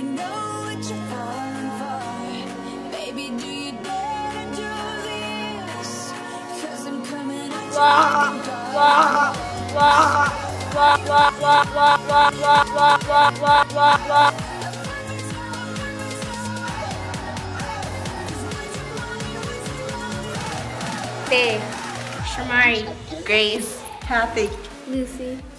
know what you're falling for. Baby, do you dare to do this? 'Cause I'm coming at you Faye, Shamari, Grace, Kathy. Lucy.